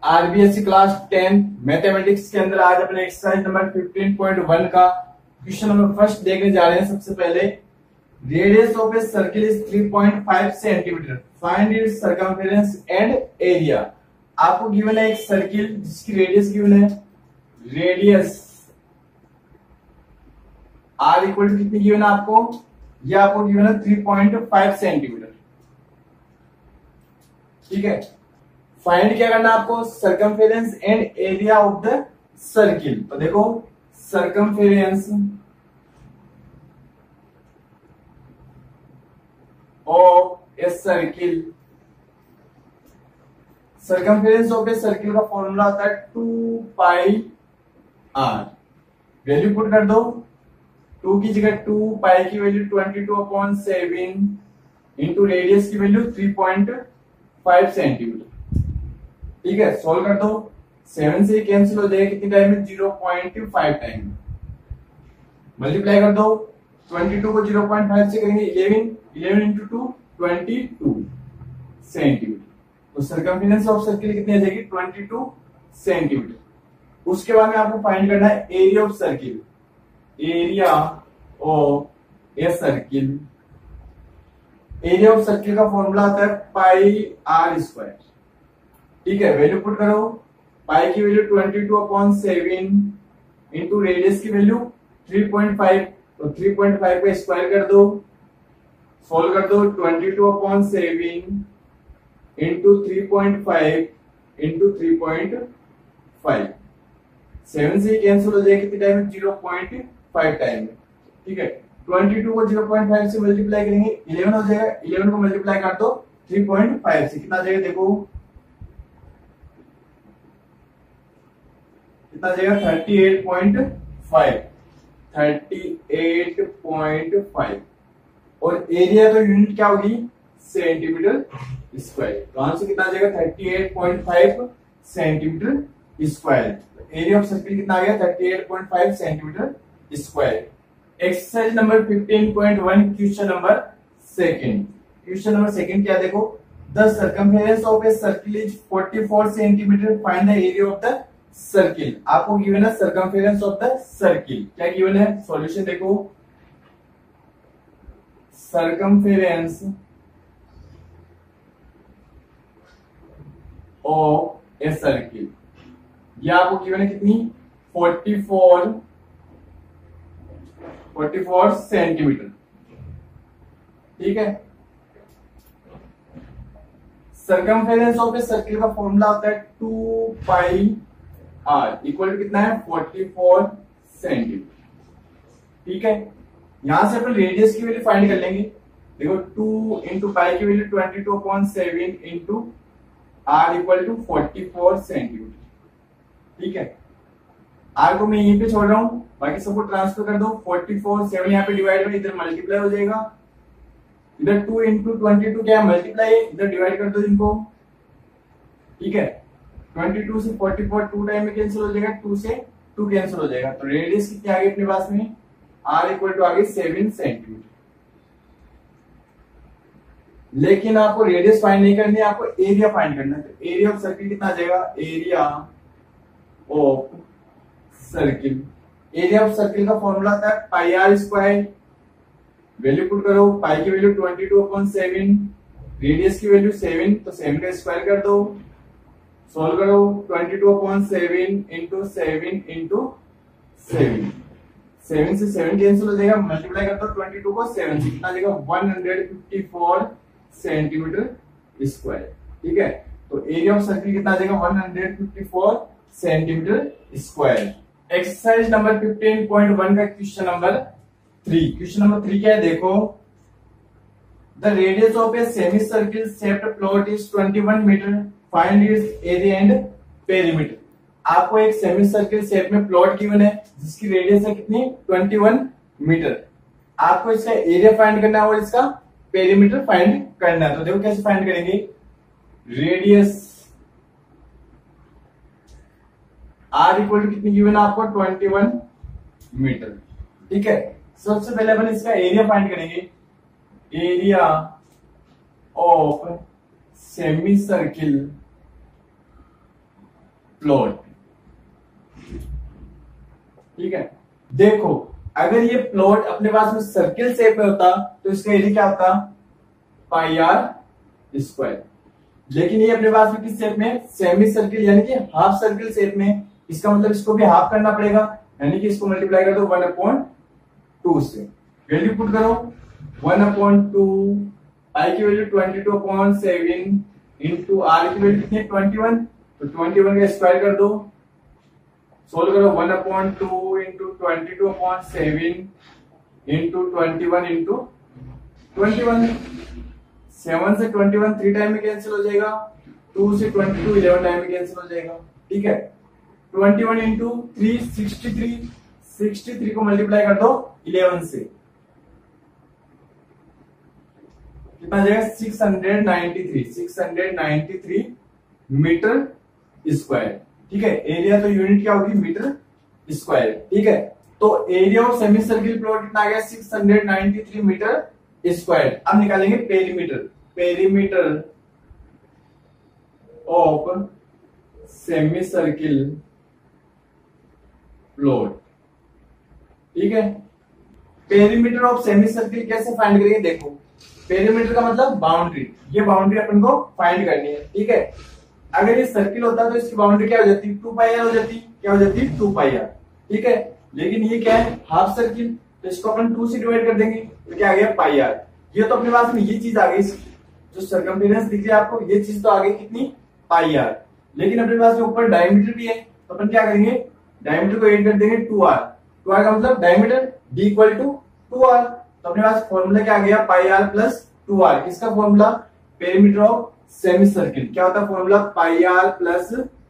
RBSC class 10 mathematics के अंदर आज अपने एक्सरसाइज नंबर 15.1 का क्वेश्चन नंबर फर्स्ट देखने जा रहे हैं। सबसे पहले radius of a circle is 3.5 centimetre, find its circumference and area. आपको गिवन है एक सर्किल जिसकी रेडियस गिवन है, रेडियस आर इक्वल टू कितनी गिवन है आपको, ये आपको गिवन है 3.5 सेंटीमीटर। ठीक है, फाइंड क्या करना है आपको, circumference and area of the circle. तो देखो circumference of a circle, circumference of a circle का फॉर्मूला होता है 2 पाई आर। वैल्यू पुट कर दो, 2 की जगह 2, पाई की वैल्यू 22/7 इंटू रेडियस की वैल्यू 3.5 सेंटीमीटर। ठीक है, सॉल्व कर दो, 7 से कैंसिल हो जाएगा, कितनी टाइम में 0.5 टाइम। मल्टीप्लाई कर दो, 22 को 0.5 से करेंगे 11 इंटू 2 22 सेंटीमीटर। तो सर्कमफेरेंस ऑफ सर्किल कितनी आ जाएगी 22 सेंटीमीटर। उसके बाद में आपको फाइंड करना है area of circle, area of a circle. Area of circle का फॉर्मूला आता है पाई आर स्क्वायर। ठीक है, वैल्यू पुट करो, पाई की वैल्यू 22/7 इंटू रेडियस की वैल्यू 3.5, तो 3.5 का स्क्वायर कर दो, सोल्व कर दो, 22/7 इंटू 3.5 इंटू 3.5, 7 से कैंसिल हो जाएगा, कितनी टाइम में 0.5 टाइम में। ठीक है, 22 को 0.5 से मल्टीप्लाई करेंगे 11 हो जाएगा, 11 को मल्टीप्लाई कर दो 3.5 से, कितना आ जाएगा देखो, कितना जाएगा 38.5 और एरिया तो यूनिट क्या होगी सेंटीमीटर स्क्वायर। तो आंसर कितना आ जाएगा 38.5 centimetre square. Area of circle कितना आ गया 38.5 centimetre square. Exercise number 15.1 question number second. Question number second क्या देखो, the circumference of a circle is 44 centimetre, find the area of the circle. आपको गिवन है सर्कमफेरेंस ऑफ द सर्किल, क्या given है, solution देखो, सर्कमफेरेंस ऑफ ए सर्किल, यह आपको given है कितनी 44 सेंटीमीटर। ठीक है, सर्कमफेरेंस ऑफ ए सर्किल का फॉर्मूला होता है 2 पाई आर इक्वल टू कितना है 44 सेंटीमीटर। ठीक है, यहां से अपन रेडियस की वैल्यू फाइंड कर लेंगे। देखो 2 इंटू पाई की value 22/7 into R equal to 44 centimetre. ठीक है, आर को मैं यहीं पे छोड़ रहा हूं, बाकी सबको ट्रांसफर कर दो, 44 7 यहाँ पे डिवाइड में, इधर मल्टीप्लाई हो जाएगा, इधर 2 इंटू 22 क्या है मल्टीप्लाई, इधर डिवाइड कर दो इनको। ठीक है, 22 से 44 2 टाइम में कैंसिल हो जाएगा, 2 से 2 कैंसिल हो जाएगा, तो रेडियस कितनी आ गई अपने पास में, आर इक्वल टू आ गई 7 सेंटीमीटर। लेकिन आपको रेडियस फाइंड नहीं करनी है, आपको एरिया फाइंड करना है। तो एरिया ऑफ सर्किल कितना आ जाएगा, area of circle, area of circle का फॉर्मूला आता है pi R square. Value put करो, पाई की वैल्यू 22/7, रेडियस की वैल्यू 7, तो 7 का स्क्वायर कर दो, सोल्व करो, 22/7 इंटू 7 इंटू 7 से 7 कैंसिल हो जाएगा, मल्टीप्लाई कर दो 22 को 7 से, कितना आ जाएगा 154 सेंटीमीटर स्क्वायर। ठीक है, तो एरिया ऑफ सर्किल कितना आ जाएगा 154 सेंटीमीटर स्क्वायर। एक्सरसाइज नंबर 15.1 का क्वेश्चन नंबर 3। क्वेश्चन नंबर 3 क्या है देखो, the radius of a semi circle shaped plot is 21 metre, find its area and perimeter. आपको एक सेमी सर्किल शेप में प्लॉट गिवन है जिसकी रेडियस है कितनी 21 मीटर। आपको इसका एरिया फाइंड करना है और इसका पेरीमीटर फाइंड करना है। तो देखो कैसे फाइंड करेंगे, रेडियस आर इक्वल टू कितनी गिवन है आपको 21 मीटर। ठीक है, सबसे पहले अपन इसका एरिया फाइंड करेंगे, एरिया of semicircle प्लॉट। ठीक है, देखो अगर ये प्लॉट अपने पास में सर्किल शेप में होता तो इसका एरिया क्या होता, पाई आर स्क्वायर। लेकिन ये अपने पास में किस शेप में, सेमी सर्किल यानी कि हाफ सर्किल शेप में। इसका मतलब इसको भी हाफ करना पड़ेगा, यानी कि इसको मल्टीप्लाई कर दो 1/2 से। वैल्यू पुट करो 1/2, आई की वैल्यू 22/7 इंटू आर की वैल्यू कितनी है 21, तो 21 का स्क्वायर कर दो। सोल्व करो 1/2 इंटू 22/7 इंटू 21 इंटू 21। 7 से 21 3 टाइम में कैंसिल हो जाएगा, 2 से 22 11 टाइम में कैंसिल हो जाएगा। ठीक है, 21 इंटू 3 63 को मल्टीप्लाई कर दो 11 से, कितना आ जाएगा 693 मीटर स्क्वायर। ठीक है, एरिया तो यूनिट क्या होगी, मीटर स्क्वायर। ठीक है, तो area of semi circle plot कितना आ गया 693 मीटर स्क्वायर। अब निकालेंगे perimeter of semi circle plot. ठीक है, पेरीमीटर ऑफ सेमी सर्किल कैसे फाइंड करेंगे, देखो पेरीमीटर का मतलब बाउंड्री, ये बाउंड्री अपन को फाइंड करनी है। ठीक है, अगर ये सर्किल होता तो इसकी बाउंड्री क्या हो जाती, 2 पाई आर हो जाती, क्या हो जाती 2 पाई आर। ठीक है, लेकिन ये क्या है हाफ सर्किल, तो इसको अपन 2 से डिवाइड कर देंगे तो क्या आ गया पाई आर। ये तो अपने पास में ये चीज आ गई, जो सर्कमफेरेंस दिख रही है आपको, ये चीज तो आ गई कितनी पाई आर। लेकिन अपने पास में ऊपर डायमीटर भी है, तो अपन क्या करेंगे डायमीटर को ऐड कर देंगे 2r। 2r का मतलब diameter d equal to 2r। तो अपने पास फॉर्मूला क्या आ गया पाई आर प्लस 2r। किसका formula, perimeter of semi circle क्या होता है formula, pi are plus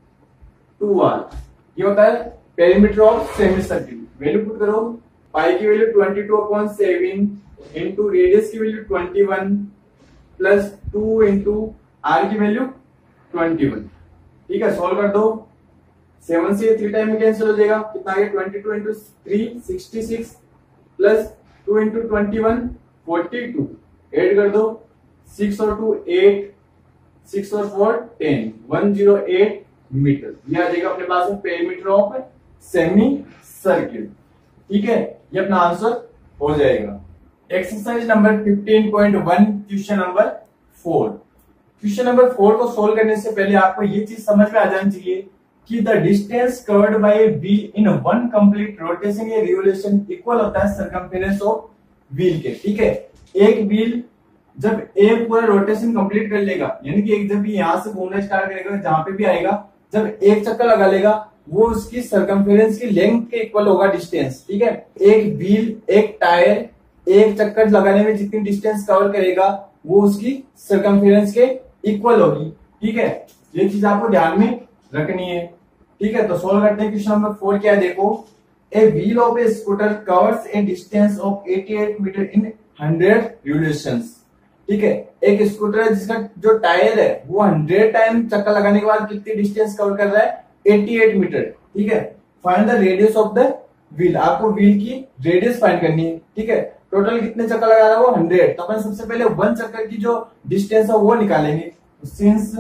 2r। ये होता है perimeter of semi circle. Value put करो, पाई की वैल्यू 22/7 इंटू रेडियस की वैल्यू 21 प्लस 2 इंटू आर की वैल्यू 21। ठीक है, सोल्व कर दो, 7 से 3 टाइम में कैंसिल हो जाएगा, कितना आ गया 22 इंटू 3 66 प्लस 2 इंटू 21 42, ऐड कर दो 6 और 2 8, 6 और 4 10, 108 मीटर। ये आ जाएगा अपने पास में पेरीमीटर ऑफ सेमी सर्किल। ठीक है, ये अपना आंसर हो जाएगा। Exercise number 15.1 question number 4। Question number 4 को सोल्व करने से पहले आपको ये चीज समझ में आ जानी चाहिए कि the distance covered by wheel in one complete rotation या रिवोल्यूशन इक्वल होता है सर्कमफेरेंस ऑफ व्हील के। ठीक है, एक व्हील जब एक पूरा रोटेशन कंप्लीट कर लेगा, यानी कि एक जब भी यहां से घूमना स्टार्ट करेगा, जहां पे भी आएगा, जब एक चक्कर लगा लेगा, वो उसकी सर्कमफेरेंस की लेंथ के इक्वल होगा डिस्टेंस। ठीक है, एक व्हील एक टायर एक चक्कर लगाने में जितनी डिस्टेंस कवर करेगा वो उसकी सर्कमफेरेंस के इक्वल होगी। ठीक है, ये चीज आपको ध्यान में रखनी है। ठीक है, तो सोल्व करते हैं। क्वेश्चन नंबर 4 क्या है, देखो a wheel of a scooter covers a distance of 88 metre in 100 revolutions. ठीक है, एक स्कूटर है जिसका जो टायर है वो 100 टाइम चक्कर लगाने के बाद कितनी डिस्टेंस कवर कर रहा है 88 मीटर। ठीक है, find the radius of the wheel, आपको व्हील की रेडियस फाइंड करनी है। ठीक है, टोटल कितने चक्कर लगा रहा है वो 100, तो अपन सबसे पहले 1 चक्कर की जो डिस्टेंस है वो निकालेंगे। Since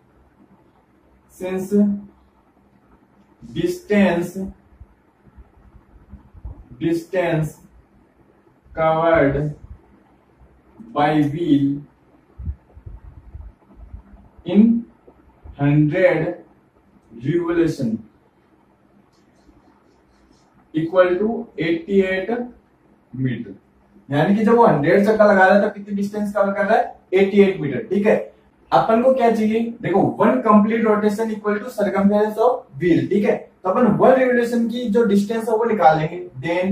distance covered by wheel in 100 revolution equal to 88 metre, यानी कि जब वो 100 चक्कर लगा रहा है तो कितनी डिस्टेंस कवर कर रहा है 88 मीटर। ठीक है, अपन को क्या चाहिए, देखो 1 complete rotation equal to circumference of wheel. ठीक है, तो अपन 1 रिवोल्यूशन की जो डिस्टेंस है वो निकालेंगे। Then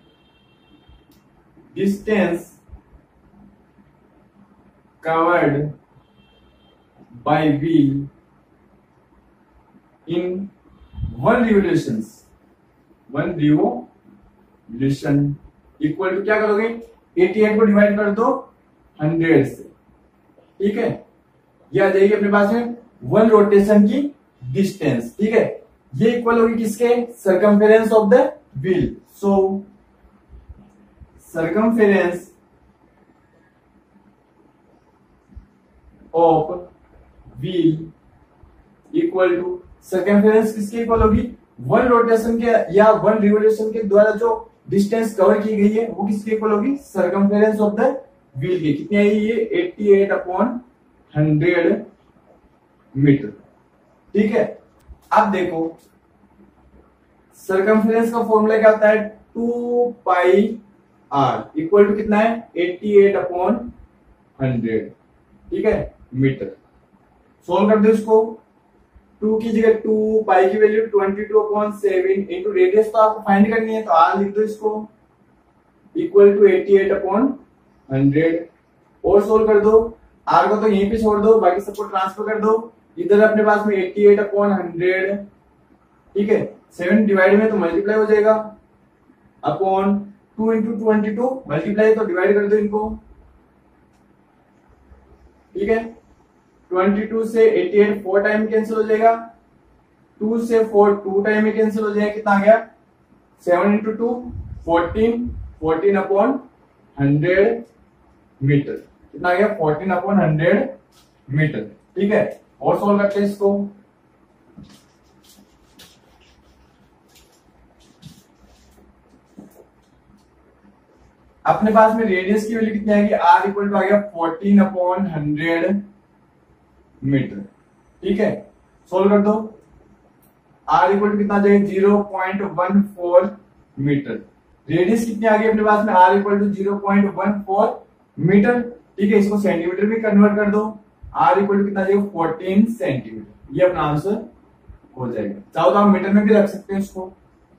distance covered by wheel in 1 revolution equal to क्या करोगे 88 को डिवाइड कर दो 100 से। ठीक है, ये आ जाएगी अपने पास में 1 रोटेशन की डिस्टेंस। ठीक है, ये इक्वल होगी किसके, circumference of the wheel. So circumference of wheel equal to circumference किसके इक्वल होगी, वन रोटेशन के या वन रिवोल्यूशन के द्वारा जो डिस्टेंस कवर की गई है वो किसके इक्वल होगी, सर्कमफेरेंस ऑफ द व्हील की। कितनी आई ये 88 अपॉन 100 मीटर। ठीक है, अब देखो सर्कमफेरेंस का फॉर्मूला क्या होता है, 2 पाई आर इक्वल टू कितना है 88 अपॉन 100। ठीक है, मीटर। सोल्व कर दो इसको, 2 की जगह 2, पाई की वैल्यू 22 अपॉन 7 इंटू रेडियस तो आपको फाइंड करनी है तो आर लिख दो इसको इक्वल टू 88 अपॉन 100 और सोल्व कर दो। आर को तो यहीं पे छोड़ दो, बाकी सबको ट्रांसफर कर दो। इधर अपने पास में 88 अपॉन 100, ठीक है, 7 डिवाइड में तो मल्टीप्लाई हो जाएगा अपॉन 2 इंटू 22 मल्टीप्लाई तो डिवाइड कर दो इनको। ठीक है, 22 से 88 4 टाइम कैंसिल हो जाएगा, 2 से 4 2 टाइम में कैंसिल हो जाएगा। कितना आ गया 7 इंटू 2 14, 14 अपॉन 100 मीटर। कितना आ गया 14 अपॉन 100 मीटर। ठीक है, और सॉल्व करते हैं इसको। अपने पास में रेडियस की वैल्यू कितनी आएगी, आर इक्वल टू आ गया 14 अपॉन 100 मीटर। ठीक है, सोल्व कर दो। आर इक्वल टू कितना आ जाएगा 0.14 मीटर। रेडियस कितनी आ गई अपने पास में, आर इक्वल टू 0.14 मीटर। ठीक है, इसको सेंटीमीटर में कन्वर्ट कर दो, आर इक्वल टू कितना आ जाएगा 14 सेंटीमीटर। ये अपना आंसर हो जाएगा। चाहो तो आप मीटर में भी रख सकते हैं इसको।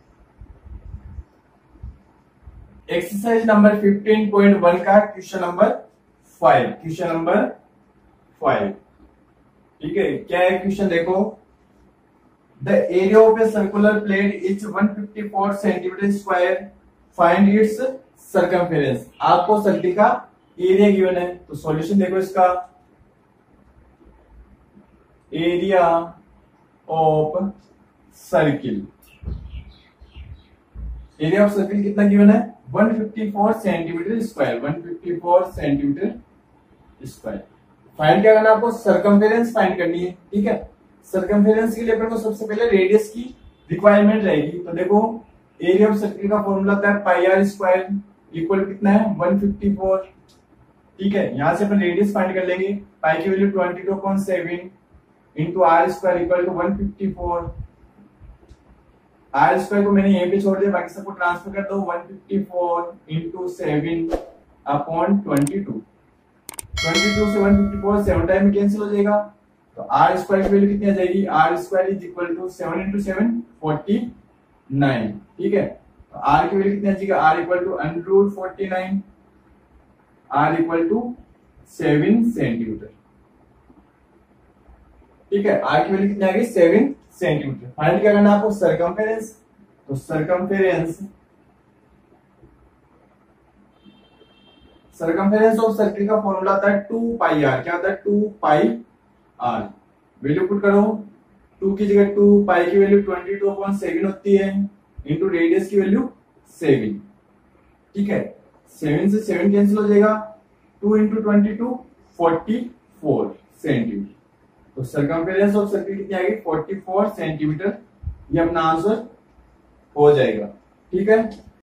एक्सरसाइज नंबर 15.1 का क्वेश्चन नंबर 5, क्वेश्चन नंबर 5। ठीक है, क्या है क्वेश्चन देखो, the area of a circular plate is 154 centimetre square, find its circumference. आपको सर्कल का एरिया गिवन है, तो सॉल्यूशन देखो इसका, area of circle, area of circle कितना गिवन है 154 centimetre square, 154 centimetre square. Find क्या करना है आपको, सर्कमफेरेंस फाइंड करनी है। ठीक है, सर्कमफेरेंस के लिए अपन को सबसे पहले रेडियस की रिक्वायरमेंट रहेगी। तो देखो एरिया ऑफ सर्किल का फॉर्मूला होता है पाई आर स्क्वायर इक्वल कितना है 154। ठीक है, यहां से अपन रेडियस फाइंड कर लेंगे, पाई की value 22.7 into R square equal to 154। R square को मैंने यहीं पे छोड़ दिया, बाकी सबको ट्रांसफर कर दो, 154 इंटू 7 अपॉन 22। 22 से 154 7 टाइम में कैंसिल हो जाएगा, तो आर स्क्वायर की वैल्यू कितनी आ जाएगी, R square is equal to 7 into 7 49। ठीक है, तो आर की वैल्यू कितनी आ जाएगी, R equal to under 49, R equal to 7 centimetre. ठीक है, आर की वैल्यू कितनी आ गई 7 सेंटीमीटर। फाइंड क्या करना है आपको, सर्कमफेरेंस। तो सर्कमफेरेंस ऑफ सर्किल का फॉर्मूला आता है 2 पाई आर। क्या होता है 2 पाई आर। वैल्यू पुट करो, 2 की जगह 2, पाई की वैल्यू 22.7 होती है इंटू रेडियस की वैल्यू 7। ठीक है, 7 से 7 कैंसिल हो जाएगा, 2 इंटू 22 44 सेंटीमीटर। तो सर्कमफेरेंस ऑफ सर्किल कितनी आएगी 44 सेंटीमीटर। ये अपना आंसर हो जाएगा। ठीक है,